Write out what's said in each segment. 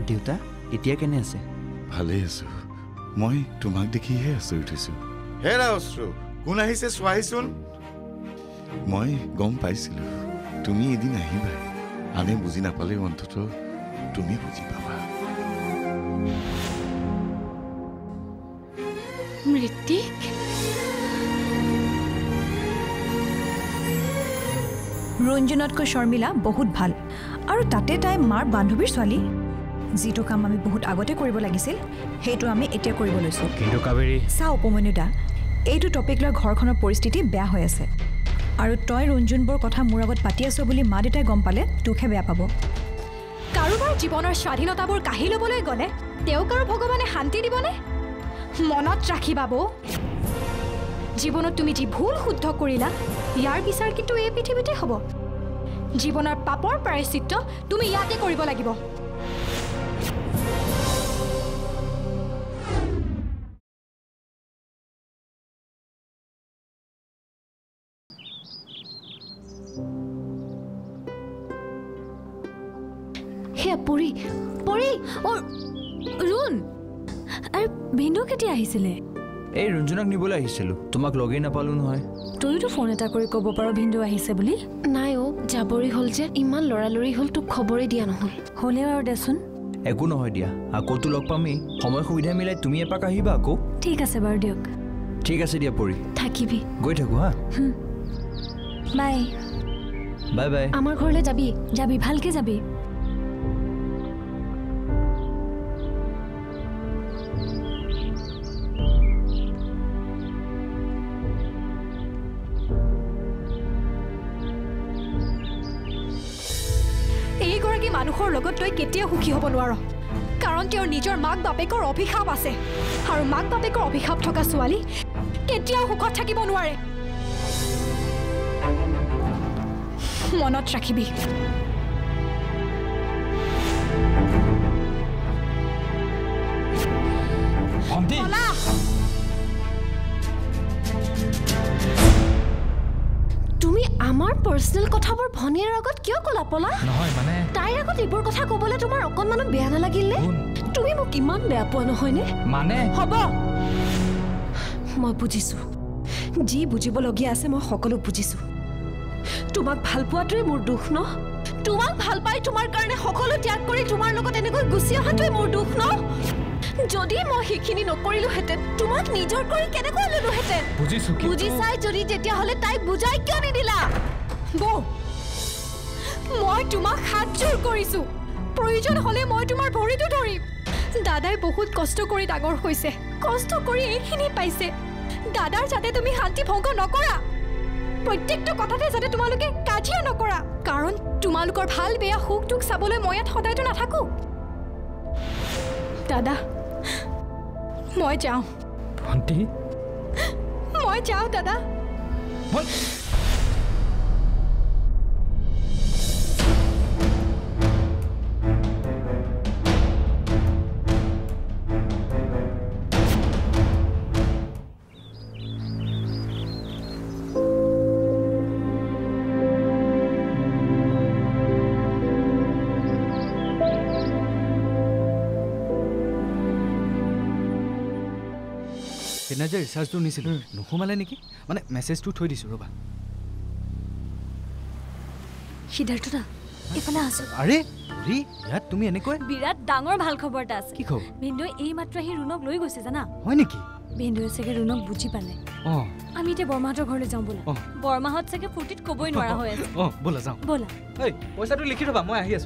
দেউতা এতিয়া কেনে আছে? ভালেই আছো। মই তোমাক দেখিহে আচৰিত হৈছোঁ। হেৰা অশ্ৰু, কোন আহিছে চোৱাহিচোন। মই গম পাইছিলোঁ তুমি এদিন আহিবা। আনে বুজি নাপালেও অন্তত তুমি বুজি পাবা। মৃত্তিক, ৰঞ্জনতকৈ শৰ্মিলা বহুত ভাল, আৰু তাতে তাই মাৰ বান্ধৱীৰ ছোৱালী। যিটো কাম আমি বহুত আগতে কৰিব লাগিছিল সেইটো আমি এতিয়া কৰিব লৈছোঁ। কিন্তু কাবেৰী চা উপমন্যুদা, এইটো টপিক লৈ ঘৰখনৰ পৰিস্থিতি বেয়া হৈ আছে, আৰু তই ৰঞ্জনবোৰ কথা মোৰ আগত পাতি আছ বুলি মা দেউতাই গম পালে তোকহে বেয়া পাব। কাৰোবাৰ জীৱনৰ স্বাধীনতাবোৰ কাঢ়ি ল'বলৈ গ'লে তেওঁক আৰু ভগৱানে শান্তি দিবনে? মনত ৰাখিবা বৌ, জীৱনত তুমি যি ভুল শুদ্ধ কৰিলা ইয়াৰ বিচাৰ কিন্তু এই পৃথিৱীতে হ'ব। জীৱনৰ পাপৰ প্ৰায়শ্চিত্ত তুমি ইয়াতে কৰিব লাগিব। সেয়া পৰি পৰি ৰুণ, আৰু ভিন্দু কেতিয়া আহিছিলে? এই ৰঞ্জনক নিবলৈ আহিছিলোঁ, তোমাক লগেই নাপালোঁ নহয়। তইতো ফোন এটা কৰি ক'ব পাৰ ভিন্দু আহিছে বুলি। নাই অ', যাবৰি হ'ল যে, ইমান লৰালৰি হ'ল, তোক খবৰেই দিয়া নহয়। হ'লেও আৰু দেচোন। একো নহয় দিয়া, আকৌতো লগ পামেই। সময় সুবিধা মিলাই তুমি এপাক আহিবা আকৌ। ঠিক আছে বাৰু দিয়ক। ঠিক আছে দিয়া পৰি, থাকিবি। গৈ থাকোঁ হা। Bye bye bye. আমাৰ ঘৰলৈ যাবি? যাবি, ভালকে যাবি। এইগৰাকী মানুহৰ লগত তই কেতিয়াও সুখী হ'ব নোৱাৰ, কাৰণ তেওঁৰ নিজৰ মাক বাপেকৰ অভিশাপ আছে, আৰু মাক বাপেকৰ অভিশাপ থকা ছোৱালী কেতিয়াও সুখত থাকিব নোৱাৰে। মনত ৰাখিবি। তুমি আমাৰ পাৰ্চনেল কথাবোৰ ভনীৰ আগত কিয় ক'লা পলা? নহয় মানে তাইৰ আগত এইবোৰ কথা ক'বলৈ তোমাৰ অকণমানো বেয়া নালাগিলে? তুমি মোক ইমান বেয়া পোৱা নহয়নে? মানে হ'ব, মই বুজিছোঁ, যি বুজিবলগীয়া আছে মই সকলো বুজিছোঁ। তোমাক ভাল পোৱাটোৱে মোৰ দুখ ন? তোমাক ভাল পাই তোমাৰ কাৰণে সকলো ত্যাগ কৰি তোমাৰ লগত এনেকৈ গুচি অহাটোৱে মোৰ দুখ ন? যদি মই সেইখিনি নকৰিলোহেঁতেন তোমাক নিজৰ কৰি কেনেকৈ ল'লোহেঁতেন? বুজি চাই যদি তেতিয়াহ'লে তাইক বুজাই কিয় নিদিলা? বৌ, মই তোমাক হাতযোৰ কৰিছোঁ, প্ৰয়োজন হ'লে মই তোমাৰ ভৰিটো ধৰিম। দাদাই বহুত কষ্ট কৰি ডাঙৰ হৈছে, কষ্ট কৰি এইখিনি পাইছে। দাদাৰ যাতে তুমি শান্তি ভংগ নকৰা, প্ৰত্যেকটো কথাতে যাতে তোমালোকে কাজিয়া নকৰা, কাৰণ তোমালোকৰ ভাল বেয়া সুখ দুখ চাবলৈ মই ইয়াত সদায়তো নাথাকোঁ। দাদা, মই যাওঁ। ভণ্টি, মই যাওঁ দাদা। সেইদিনা যে ৰিচাৰ্জটো নিছিলোঁ নোসোমালে নেকি? মানে মেছেজটো থৈ দিছোঁ ৰ'বা। সিদ্ধাৰ্থ দা, এইফালে আছো। আৰে ৰি, ইয়াত তুমি এনেকৈ? বিৰাট ডাঙৰ ভাল খবৰ এটা আছে। কি খবৰ? ভিন্দুৱে এইমাত্ৰ আহি ৰুণক লৈ গৈছে জানা। হয় নেকি? ভিন্দুৱে চাগে ৰুণক বুজি পালে। আমি এতিয়া বৰমাহঁতৰ ঘৰলৈ যাওঁ ব'লা। বৰমাহঁত চাগে ফূৰ্তিত ক'বই নোৱাৰা হৈ আছে। ব'লা যাওঁ। ব'লা। ঐ, পইচাটো লিখি থ'বা, মই আহি আছোঁ।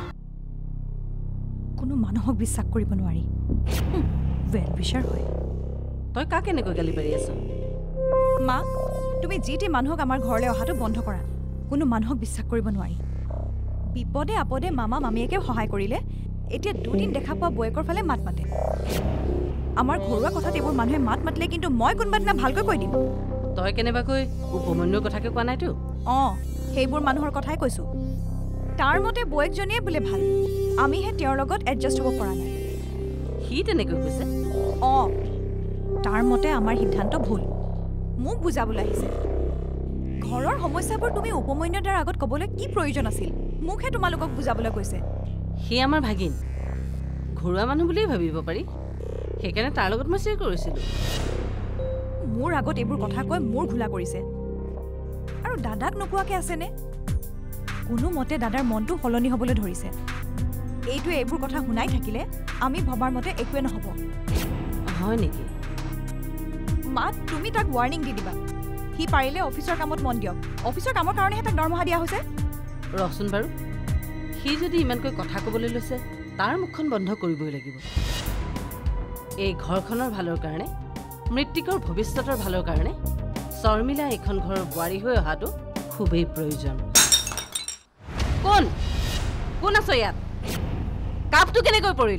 কোনো মানুহক বিশ্বাস কৰিব নোৱাৰি, ৱেল উইচাৰ হয়। তই কাক এনেকৈ গালি পাৰি আছ? মা, তুমি যি টি মানুহক আমাৰ ঘৰলৈ অহাটো বন্ধ কৰা। কোনো মানুহক বিশ্বাস কৰিব নোৱাৰি। বিপদে আপদে মামা মামীয়েকে সহায় কৰিলে, এতিয়া দুদিন দেখা পোৱা বৌয়েকৰ ফালে মাত মাতে। আমাৰ ঘৰুৱা কথাত এইবোৰ মানুহে মাত মাতিলে কিন্তু মই কোনোবা দিনা ভালকৈ কৈ দিম। তই কেনেবাকৈ উপমন্যুৰ কথাকে কোৱা নাইতো? সেইবোৰ মানুহৰ কথাই কৈছোঁ। তাৰ মতে বৌয়েকজনীয়ে বোলে ভাল, আমিহে তেওঁৰ লগত এডজাষ্ট হ'ব পৰা নাই। সি তেনেকৈ কৈছে? তাৰ মতে আমাৰ সিদ্ধান্ত ভুল, মোক বুজাবলৈ আহিছে। ঘৰৰ সমস্যাবোৰ তুমি উপমন্যুৰ আগত ক'বলৈ কি প্ৰয়োজন আছিল? মোকহে তোমালোকক বুজাবলৈ কৈছে। সি আমাৰ ভাগিন, ঘৰুৱা মানুহ বুলিয়ে ভাবিব পাৰি সেইকাৰণে তাৰ লগত মই শ্বেয়াৰ কৰিছিলোঁ মোৰ আগত এইবোৰ কথা কৈ মোৰ ঘোলা কৰিছে আৰু দাদাক নোকোৱাকে আছেনে কোনো মতে দাদাৰ মনটো সলনি হ'বলৈ ধৰিছে এইটোৱে এইবোৰ কথা শুনাই থাকিলে আমি ভবাৰ মতে একোৱে নহ'ব হয় নেকি মা তুমি তাক ৱাৰ্ণিং দি দিবা সি পাৰিলে অফিচৰ কামত মন দিয়ক অফিচৰ কামৰ কাৰণেহে তাক দৰমহা দিয়া হৈছে ৰচোন বাৰু সি যদি ইমানকৈ কথা ক'বলৈ লৈছে তাৰ মুখখন বন্ধ কৰিবই লাগিব এই ঘৰখনৰ ভালৰ কাৰণে মৃত্তিকৰ ভৱিষ্যতৰ ভালৰ কাৰণে শৰ্মিলা এইখন ঘৰৰ বোৱাৰী হৈ অহাটো খুবেই প্ৰয়োজন কোন কোন আছ ইয়াত কাপটো কেনেকৈ পৰিল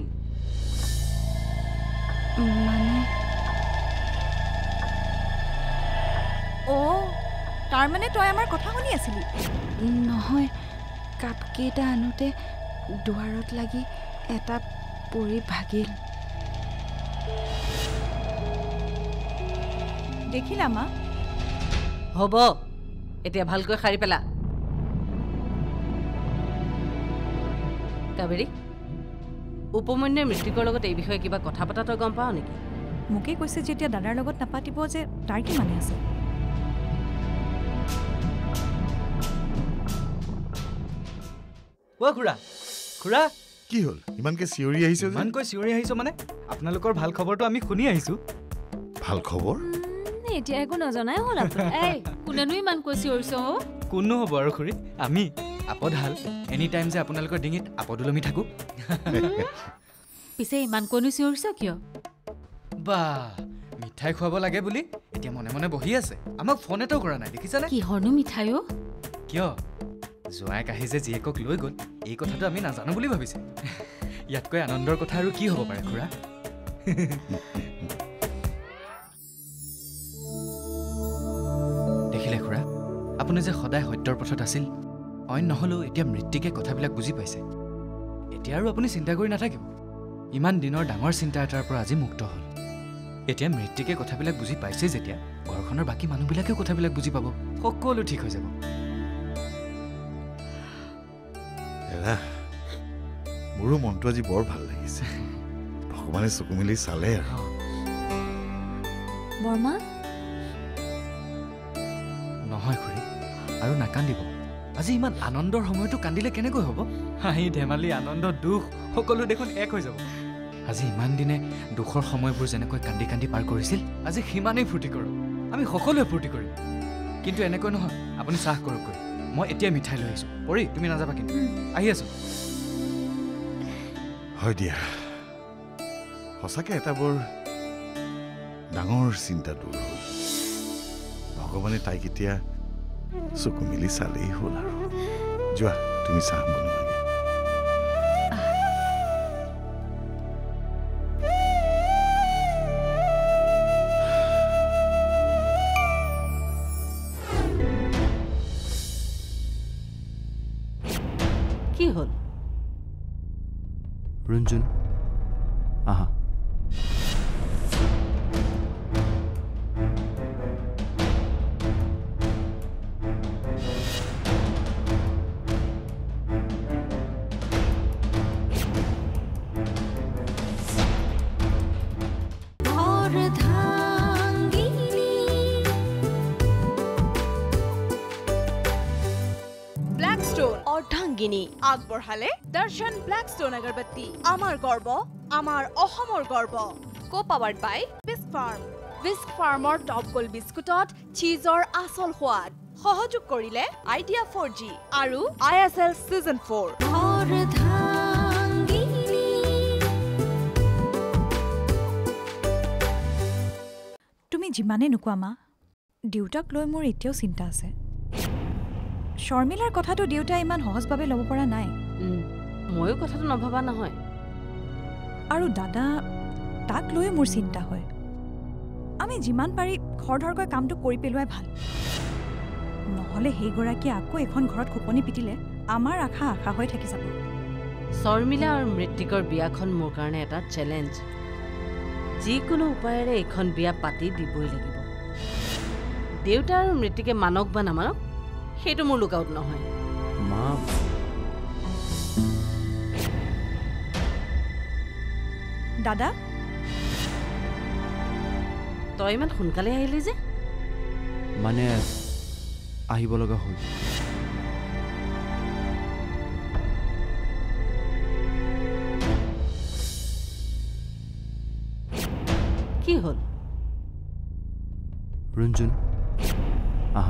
তাৰমানে তই আমাৰ কথা শুনি আছিলি নহয় কাপকেইটা আনোতে দুৱাৰত লাগি এটা পৰি ভাগিল দেখিলা মা হ'ব এতিয়া ভালকৈ সাৰি পেলা কাবেৰী উপমন্যুৰ মৃত্যুকৰ লগত এই বিষয়ে কিবা কথা পতা তই গম পাৱ নেকি মোকে কৈছে যে এতিয়া দাদাৰ লগত নাপাতিব যে তাৰ কি মানে আছে খুৰা খুৰা কি হ'ল ইমানকে চিঞৰি আহিছে যে ইমানকৈ চিঞৰি আহিছ মানে আপোনালোকৰ ভাল খবৰটো আমি শুনি আহিছো ভাল খবৰ এতিয়া একো নজনাই হ'ল এই কোনেনো ইমান কৈ চিঞৰিছ কোনো হ'ব আৰু খুৰী আমি আপদহাল এনি টাইম যে আপোনালোকৰ ডিঙিত আপদ ওলমি থাকো পিছে ইমান কৈনো চিঞৰিছ কিয় বা মিঠাই খুৱাব লাগে বুলি এতিয়া মনে মনে বহি আছে আমাক ফোন এটাও কৰা নাই দেখিছানে কিহৰনো মিঠাই কিয় জোঁৱাইক আহি যে জীয়েকক লৈ গ'ল এই কথাটো আমি নাজানো বুলি ভাবিছে ইয়াতকৈ আনন্দৰ কথা আৰু কি হ'ব পাৰে খুৰা দেখিলে খুৰা আপুনি যে সদায় সত্যৰ পথত আছিল অইন নহ'লেও এতিয়া মৃত্যুকে কথাবিলাক বুজি পাইছে এতিয়া আৰু আপুনি চিন্তা কৰি নাথাকিব ইমান দিনৰ ডাঙৰ চিন্তা এটাৰ পৰা আজি মুক্ত হ'ল এতিয়া মৃত্যুকে কথাবিলাক বুজি পাইছে যেতিয়া ঘৰখনৰ বাকী মানুহবিলাকেও কথাবিলাক বুজি পাব সকলো ঠিক হৈ যাব মোৰো মনটো আজি বৰ ভাল লাগিছে ভগৱানে চকু মেলি চালে আৰু বৰমা নহয় খুৰী আৰু নাকান্দিব আজি ইমান আনন্দৰ সময়টো কান্দিলে কেনেকৈ হ'ব হাঁহি ধেমালি আনন্দ দুখ সকলো দেখোন এক হৈ যাব আজি ইমান দিনে দুখৰ সময়বোৰ যেনেকৈ কান্দি কান্দি পাৰ কৰিছিল আজি সিমানেই ফূৰ্তি কৰক আমি সকলোৱে ফূৰ্তি কৰিম কিন্তু এনেকৈ নহয় আপুনি চাহ কৰককৈ মই এতিয়া মিঠাই লৈ আহিছোঁ পৰি তুমি নাযাবা কিন্তু আহি আছো হয় দিয়া সঁচাকৈ এটা বৰ ডাঙৰ চিন্তা দূৰ হ'ল ভগৱানে তাইক এতিয়া চকু মেলি চালেই হ'ল আৰু যোৱা তুমি চাহ বনোৱাগে কি হ'ল ৰঞ্জন আহা Ardhangini আগবঢ়ালে দৰ্শন ব্লেকষ্টন আগৰবত্তি আমাৰ গৰ্ব আমাৰ অসমৰ গৰ্ব কো-পাৱাৰ্ড বাই বিস্ক ফাৰ্মৰ টপ গোল্ড বিস্কুটত চীজৰ আচল সোৱাদ সহযোগ কৰিলে আইডিয়া 4G আৰু ISL সিজন 4 তুমি যিমানে নোকোৱা মা দেউতাক লৈ মোৰ এতিয়াও চিন্তা আছে শৰ্মিলাৰ কথাটো দেউতাই ইমান সহজভাৱে ল'ব পৰা নাই ময়ো কথাটো নভবা নহয় আৰু দাদা তাক লৈ মোৰ চিন্তা হয় আমি যিমান পাৰি খৰধৰকৈ কামটো কৰি পেলোৱাই ভাল নহ'লে সেইগৰাকী আকৌ এখন ঘৰত খোপনি পিটিলে আমাৰ আশা হৈ থাকি যাব শৰ্মিলা আৰু মৃত্তিকৰ বিয়াখন মোৰ কাৰণে এটা চেলেঞ্জ যিকোনো উপায়েৰে এইখন বিয়া পাতি দিবই লাগিব দেউতা আৰু মৃত্তিকে মানক বা নামানক সেইটো মোৰ লুকআউট নহয় মা দাদা তই ইমান সোনকালে আহিলি যে মানে আহিব লগা হ'ল কি হ'ল ৰঞ্জন আহা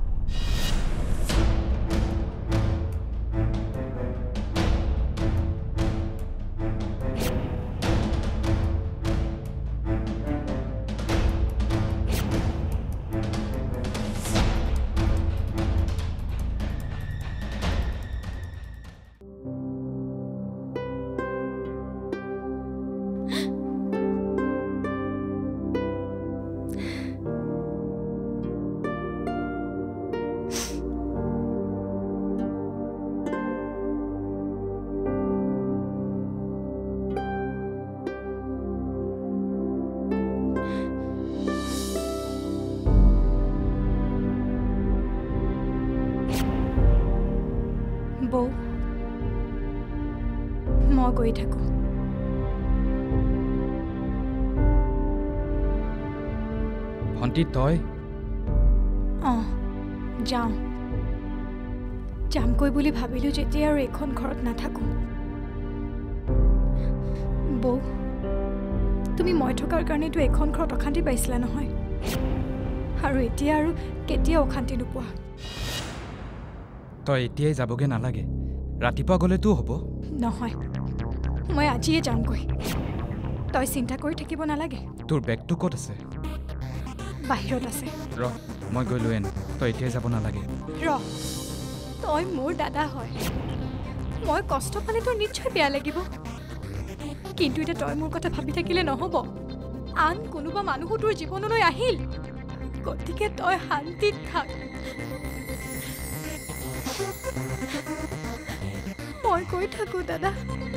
বৌ মই গৈ থাকোঁ ভণ্টি তই অঁ যাওঁ যামকৈ বুলি ভাবিলোঁ যেতিয়া আৰু এইখন ঘৰত নাথাকোঁ বৌ তুমি মই থকাৰ কাৰণেতো এইখন ঘৰত অশান্তি পাইছিলা নহয় আৰু এতিয়া আৰু কেতিয়াও অশান্তি নোপোৱা তই এতিয়াই যাবগৈ নালাগে ৰাতিপুৱা গ'লেতো হ'ব নহয় মই আজিয়ে যামগৈ তই চিন্তা কৰি থাকিব নালাগে তোৰ বেগটো ক'ত আছে বাহিৰত আছে ৰ মই গৈ লৈ আনো তই এতিয়াই যাব নালাগে ৰ তই মোৰ দাদা হয় মই কষ্ট পালে তোৰ নিশ্চয় বেয়া লাগিব কিন্তু এতিয়া তই মোৰ কথা ভাবি থাকিলে নহ'ব আন কোনোবা মানুহো তোৰ জীৱনলৈ আহিল গতিকে তই শান্তিত থাক মই কৈ থাকোঁ দাদা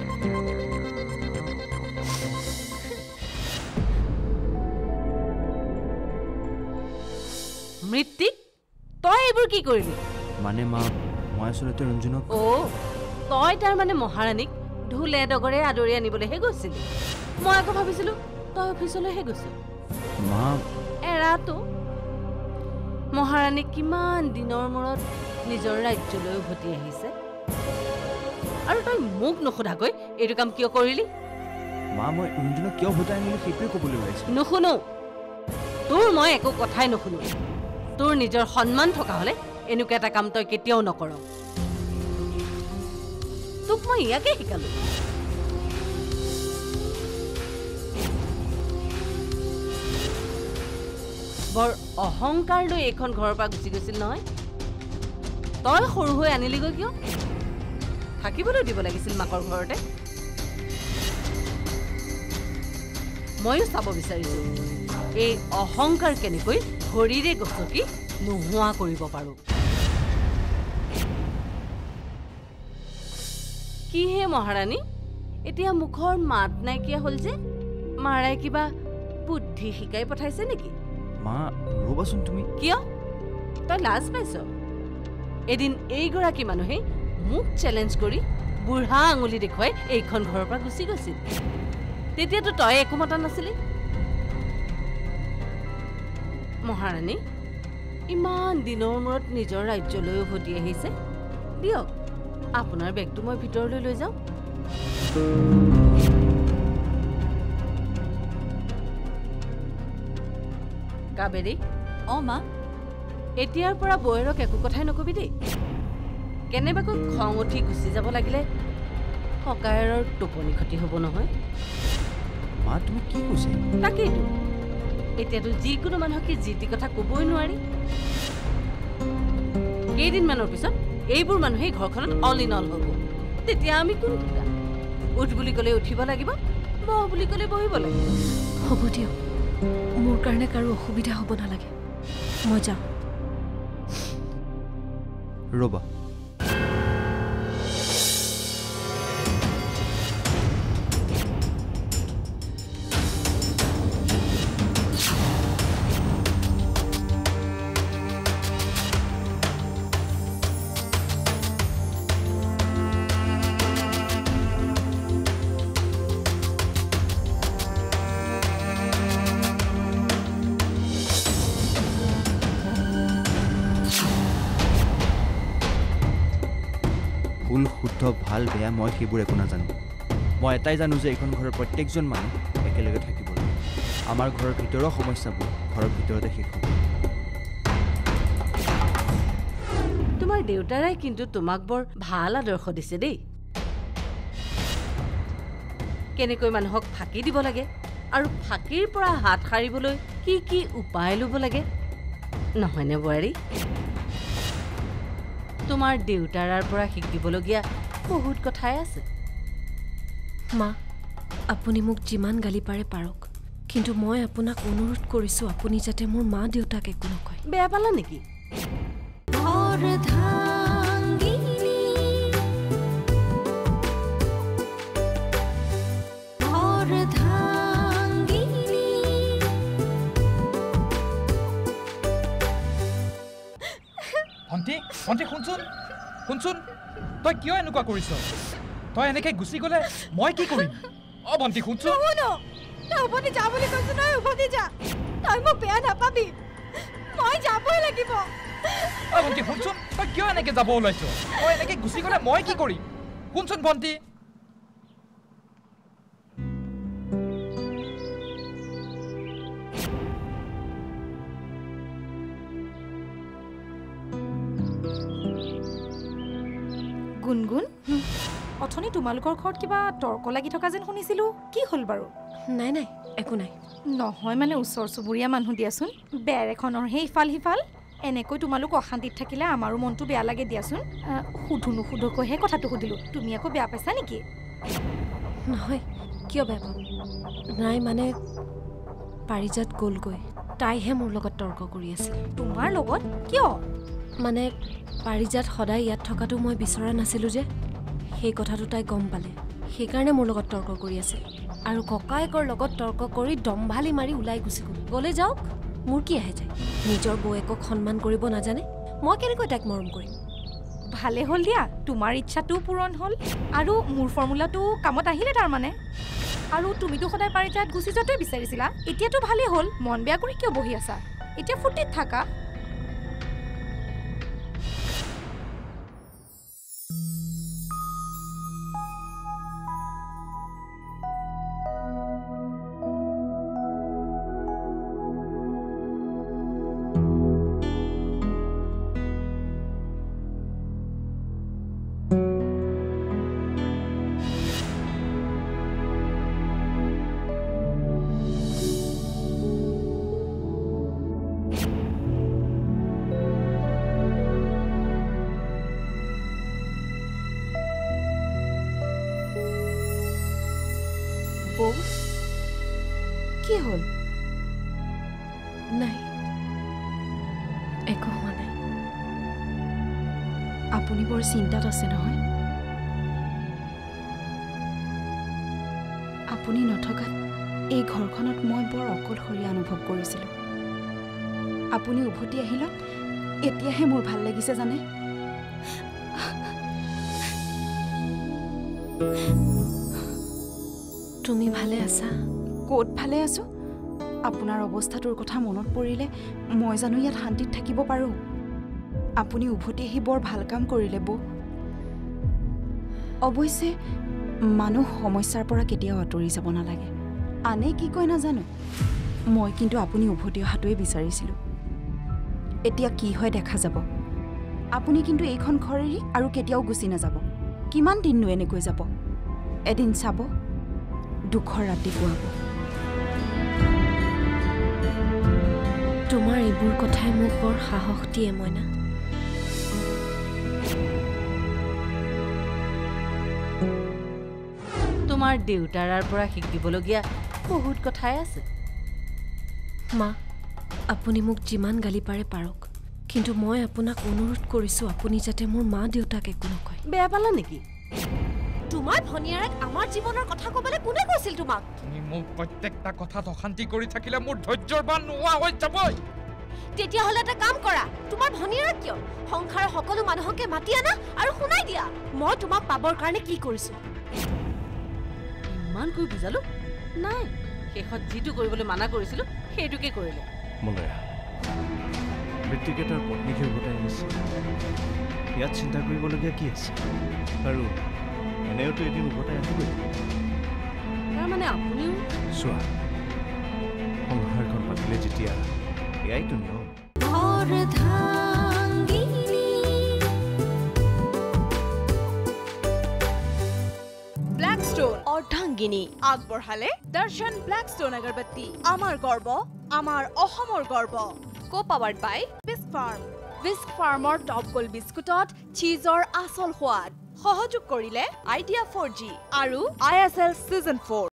মৃত্তিক তই এইবোৰ কি কৰিলি মানে মা মই আচলতে ৰঞ্জনক তই তাৰ মানে মহাৰাণীক ঢোলে ডগৰে আদৰি আনিবলৈহে গৈছিলি মই আকৌ ভাবিছিলো তই অফিচলৈহে গৈছিল মা এৰাটো মহাৰাণীক কিমান দিনৰ মূৰত নিজৰ ৰাজ্যলৈ উভতি আহিছে আৰু তই মোক নোসোধাকৈ এইটো কাম কিয় কৰিলি মা মই ৰঞ্জনক কিয় উভতাই আনিলো সেইটোৱে ক'বলৈ ওলাইছোঁ নুশুনো তোৰ মই একো কথাই নুশুনো তোৰ নিজৰ সন্মান থকা হ'লে এনেকুৱা এটা কাম তই কেতিয়াও নকৰ তোক মই ইয়াকে শিকালো বৰ অহংকাৰ লৈ এইখন ঘৰৰ পৰা গুচি গৈছিল নহয় তই সৰু হৈ আনিলিগৈ কিয় থাকিবলৈ দিব লাগিছিল মাকৰ ঘৰতে ময়ো চাব বিচাৰিছো এই অহংকাৰ কেনেকৈ ভৰিৰে গছকি নোহোৱা কৰিব পাৰো কিহে মহাৰাণী এতিয়া মুখৰ মাত নাইকিয়া হ'ল যে মাৰাই কিবা বুদ্ধি শিকাই পঠাইছে নেকি মা ৰ'বাচোন তুমি কিয় তই লাজ পাইছ এদিন এইগৰাকী মানুহে মোক চেলেঞ্জ কৰি বুঢ়া আঙুলি দেখুৱাই এইখন ঘৰৰ পৰা গুচি গৈছিল তেতিয়াতো তই একো মতা নাছিলি মহাৰাণী ইমান দিনৰ মূৰত নিজৰ ৰাজ্যলৈ উভতি আহিছে দিয়ক আপোনাৰ বেগটো মই ভিতৰলৈ লৈ যাওঁ কাবেৰী অঁ মা এতিয়াৰ পৰা বৌয়েৰক একো কথাই নকবি দেই কেনেবাকৈ খং উঠি গুচি যাব লাগিলে ককায়েৰৰ টোপনি ক্ষতি হ'ব নহয় মা তুমি কি কৈছা তাকেইতো এতিয়াতো যিকোনো মানুহকে যি টি কথা ক'বই নোৱাৰি কেইদিনমানৰ পিছত এইবোৰ মানুহেই ঘৰখনত অল ইন অল হ'ব তেতিয়া আমি কোন দুটা উঠ বুলি ক'লে উঠিব লাগিব বহ বুলি ক'লে বহিব লাগিব হ'ব দিয়ক মোৰ কাৰণে কাৰো অসুবিধা হ'ব নালাগে মই যাওঁ ৰ'বা ভুল শুদ্ধ ভাল বেয়া মই সেইবোৰ একো নাজানো মই এটাই জানো যে এইখন ঘৰৰ প্ৰত্যেকজন মানুহ একেলগে থাকিব লাগে আমাৰ ঘৰৰ ভিতৰৰ সমস্যাবোৰ ঘৰৰ ভিতৰতে শেষ হ'ব তোমাৰ দেউতাৰাই কিন্তু তোমাক বৰ ভাল আদৰ্শ দিছে দেই কেনেকৈ মানুহক ফাঁকি দিব লাগে আৰু ফাঁকিৰ পৰা হাত সাৰিবলৈ কি কি উপায় ল'ব লাগে নহয়নে বোৱাৰী তোমাৰ দেউতাৰাৰ পৰা শিকিবলগীয়া বহুত কথাই আছে মা আপুনি মোক যিমান গালি পাৰে পাৰক কিন্তু মই আপোনাক অনুৰোধ কৰিছোঁ আপুনি যাতে মোৰ মা দেউতাক একো নকয় বেয়া পালা নেকি ভণ্টি শুনচোন তই কিয় এনেকুৱা কৰিছ তই এনেকৈ গুচি গ'লে মই কি কৰিম ভণ্টি শুনচোন উভতি যা বুলি কৈছো নহয় উভতি যা তই মোক বেয়া নাপাবি মই যাবই লাগিব ভণ্টি শুনচোন তই কিয় এনেকৈ যাব ওলাইছ তই এনেকৈ গুচি গ'লে মই কি কৰিম শুনচোন ভণ্টি গুণগুণ অথনি তোমালোকৰ ঘৰত কিবা তৰ্ক লাগি থকা যেন শুনিছিলোঁ কি হ'ল বাৰু নাই একো নাই নহয় মানে ওচৰ চুবুৰীয়া মানুহ দিয়াচোন বেৰ এখনৰহে ইফাল সিফাল এনেকৈ তোমালোক অশান্তিত থাকিলে আমাৰো মনটো বেয়া লাগে দিয়াচোন নুসুধোকৈহে কথাটো সুধিলোঁ তুমি আকৌ বেয়া পাইছা নেকি নহয় কিয় বেয়া পাম নাই মানে পাৰিজাত গ'লগৈ তাইহে মোৰ লগত তৰ্ক কৰি আছিল তোমাৰ লগত কিয় মানে পাৰিজাত সদায় ইয়াত থকাটো মই বিচৰা নাছিলোঁ যে সেই কথাটো তাই গম পালে সেইকাৰণে মোৰ লগত তৰ্ক কৰি আছিল আৰু ককায়েকৰ লগত তৰ্ক কৰি দম্ভালি মাৰি ওলাই গুচি গ'লে যাওক মোৰ কি আহে যায় নিজৰ বৌয়েকক সন্মান কৰিব নাজানে মই কেনেকৈ তাইক মৰম কৰিম ভালে হ'ল দিয়া তোমাৰ ইচ্ছাটোও পূৰণ হ'ল আৰু মোৰ ফৰ্মুলাটো কামত আহিলে তাৰমানে আৰু তুমিতো সদায় পাৰিজাত গুচি যোৱাটোৱে বিচাৰিছিলা এতিয়াতো ভালেই হ'ল মন বেয়া কৰি কিয় বহি আছা এতিয়া ফূৰ্তিত থাকা কি হ'ল নাই একো হোৱা নাই আপুনি বৰ চিন্তাত আছে নহয় আপুনি নথকাত এই ঘৰখনত মই বৰ অকলশৰীয়া অনুভৱ কৰিছিলোঁ আপুনি উভতি আহিলত এতিয়াহে মোৰ ভাল লাগিছে জানে তুমি ভালে আছা ক'ত ভালে আছো আপোনাৰ অৱস্থাটোৰ কথা মনত পৰিলে মই জানো ইয়াত শান্তিত থাকিব পাৰোঁ আপুনি উভতি আহি বৰ ভাল কাম কৰিলে বৌ অৱশ্যে মানুহ সমস্যাৰ পৰা কেতিয়াও আঁতৰি যাব নালাগে আনে কি কয় নাজানো মই কিন্তু আপুনি উভতি অহাটোৱে বিচাৰিছিলোঁ এতিয়া কি হয় দেখা যাব আপুনি কিন্তু এইখন ঘৰ এৰি আৰু কেতিয়াও গুচি নাযাব কিমান দিননো এনেকৈ যাব এদিন চাব দুখৰ ৰাতি পুৱাব তোমাৰ এইবোৰ কথাই মোক বৰ সাহস দিয়ে মইনা তোমাৰ দেউতাৰাৰ পৰা শিকিবলগীয়া বহুত কথাই আছে মা আপুনি মোক যিমান গালি পাৰে পাৰক কিন্তু মই আপোনাক অনুৰোধ কৰিছোঁ আপুনি যাতে মোৰ মা দেউতাক একো নকয় বেয়া পালা নেকি তোমাৰ ভনিয়াৰক আমাৰ জীৱনৰ কথা ক'বলৈ কোনে কৈছিল তোমাক তুমি মোক প্ৰত্যেকটা কথাত অশান্তি কৰি থাকিলে মোৰ ধৈৰ্যৰ বান্ধ নোহোৱা হৈ যাবই তেতিয়াহ'লে এটা কাম কৰা তোমাৰ ভনিয়াৰক কিয় সংসাৰৰ সকলো মানুহকে মাতি আনা আৰু শুনাই দিয়া মই তোমাক পাবৰ কাৰণে কি কৰিছোঁ ইমানকৈ বুজালো নাই শেষত যিটো কৰিবলৈ মানা কৰিছিলোঁ সেইটোকে কৰিলে মলয়া মৃত্যুকে তাৰ পত্নীকে উভতাই আনিছে ইয়াত চিন্তা কৰিবলগীয়া কি আছে আৰু এনেওতো এদিন উভতাই আহিবই তাৰমানে আপুনিও চোৱা সংসাৰখন পাতিলে যেতিয়া এয়াইতো নিয়ম ব্লেকষ্টোন অৰ্ধাংগিনী আগবঢ়ালে দৰ্শন ব্লেকষ্টোন আগৰবত্তি আমাৰ গৰ্ব আমাৰ অসমৰ গৰ্ব কো-পাৱাৰ্ড বাই হুইস্ক ফাৰ্মৰ টপ গোল্ড বিস্কুটত চীজৰ আচল সোৱাদ সহযোগ কৰিলে আইডিয়া 4G আৰু ISL Season 4